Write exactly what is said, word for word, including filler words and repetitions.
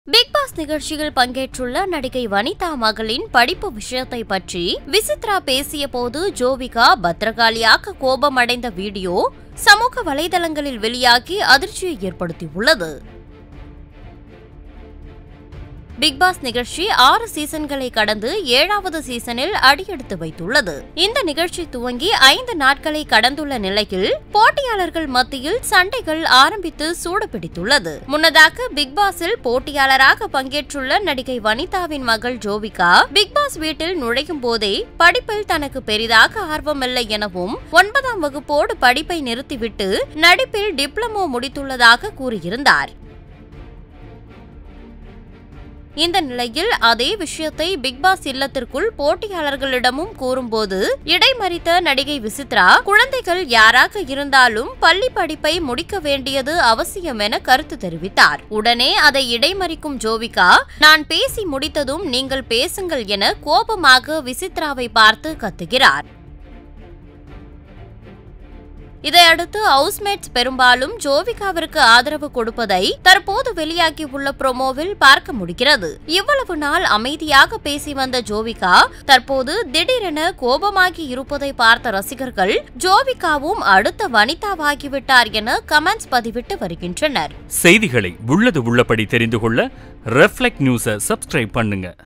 Big pass நிகழ்ச்சியில் பங்கேற்றுள்ள நடிகை வனிதா மகளின் படிப்பு விஷயத்தை பற்றி விசித்ரா பேசிய போது ஜோவிகா பத்திரகாளியாக கோபமடைந்த வீடியோ சமூக வலைதளங்களில் வெளியாகி அதிர்ச்சியை ஏற்படுத்தியுள்ளது. பிக் பாஸ் நிகழ்ச்சி ஆறு சீசன்களை கடந்து ஏழாவது சீசனில் அடியெடுத்து வைத்துள்ளது. இந்த நிகழ்ச்சி துவங்கி ஐந்து நாட்களை கடந்துள்ள நிலையில் போட்டியாளர்கள் மத்தியில் சண்டைகள் ஆரம்பித்து சூடுபிடித்துள்ளது. முன்னதாக பிக் பாஸில் போட்டியாளராக பங்கேற்றுள்ள நடிகை வனிதாவின் மகள் ஜோவிகா பிக் பாஸ் வீட்டில் நுழையும் போதே படிப்பில் தனக்கு பெரிதாக ஆர்வமில்லை எனவும் ஒன்பதாம் வகுப்போடு படிப்பை நிறுத்திவிட்டு நடிப்பில் டிப்ளமோ முடித்துள்ளதாக கூறியிருந்தார். இந்த நிலையில் அதே விஷயத்தை பிக் பாஸ் இல்லத்திற்குள் போட்டியாளர்களிடமும் கூறும்போது இடைமறித்த நடிகை விசித்ரா, குழந்தைகள் யாராக இருந்தாலும் பள்ளி படிப்பை முடிக்க வேண்டியது அவசியம் என கருத்து தெரிவித்தார். உடனே அதை இடைமறிக்கும் ஜோவிகா, நான் பேசி முடித்ததும் நீங்கள் பேசுங்கள் என கோபமாக விசித்ராவை பார்த்து கத்துகிறார். இதையடுத்து ஹவுஸ்மேட்ஸ் பெரும்பாலும் ஜோவிகாவிற்கு ஆதரவு கொடுப்பதை தற்போது வெளியாகியுள்ள ப்ரோமோவில் பார்க்க முடிகிறது. இவ்வளவு நாள் அமைதியாக பேசி வந்த ஜோவிகா தற்போது திடீரென கோபமாகி இருப்பதை பார்த்த ரசிகர்கள் ஜோவிகாவும் அடுத்த வனிதாவாகிவிட்டார் என கமெண்ட்ஸ் பதிவிட்டு வருகின்றனர். செய்திகளை உள்ளது உள்ளபடி தெரிந்து கொள்ள ரெஃப்ளெக்ட் நியூஸை சப்ஸ்கிரைப் பண்ணுங்க.